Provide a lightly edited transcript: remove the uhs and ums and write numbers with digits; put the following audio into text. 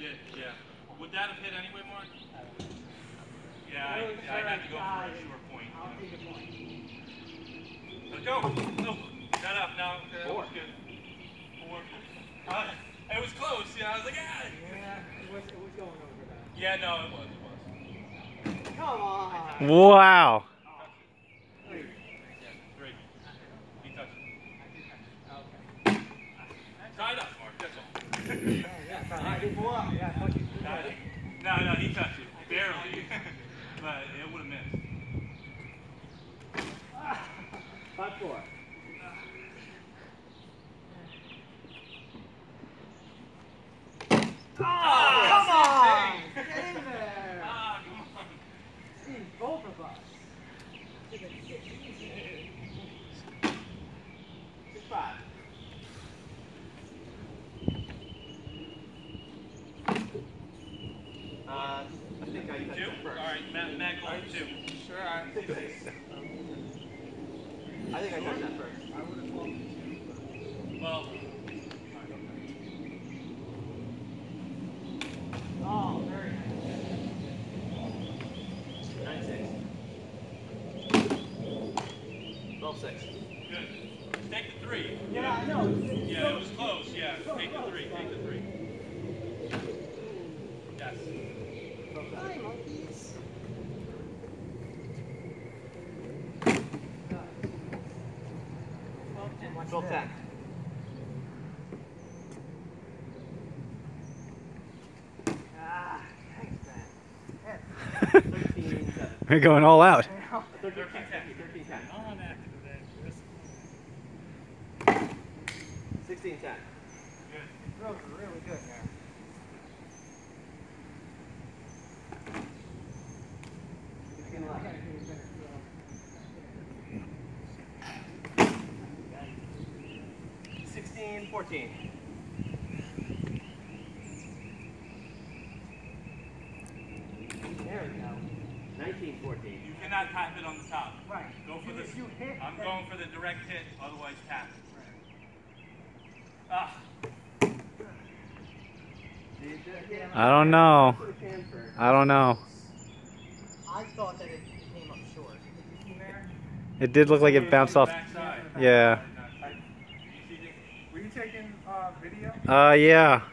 did, yeah. Would that have hit anyway, Mark? Yeah, I had to go for a short point. I'll take a point. Let's go. No, shut up now. Four. Good. Four. It was close. Yeah, I was like, ah. Yeah, it was going over that. Yeah, no, it was. Come on. Wow. Three. He touched it. Okay. Tied up, Mark. That's all. Yeah, I didn't pull up. Yeah, I thought you pulled up. No, he touched it. Barely. But it would have missed. 5-4. Oh, come on! Get in there! Come on. See, both of us. 6-5. I think I touched Two? that first. Alright, Matt going 2. Sure, I think I touched that first. I would have called you. Well, Oh, very nice. 9-6. 12-6. good. Take the 3. Yeah, I know. Yeah, it was close. Yeah, take the 3. Take the 3. Yes. Hi, monkeys. 12-10. Ah, thanks, man. 13-7. We're going all out. 13-10. 13-10. I'm active today. 16-10. Good. Throws are really good there. I gotta do a better throw. 16-14. There we go. 19-14. You cannot tap it on the top. Right. Go for this. If you hit, I'm then- going for the direct hit, otherwise tap it. Right. Ah. I don't know. I don't know. I thought that it came up short. Did you see there? It did look like it bounced off. Backside. Yeah. You see this? Were you taking video? Yeah.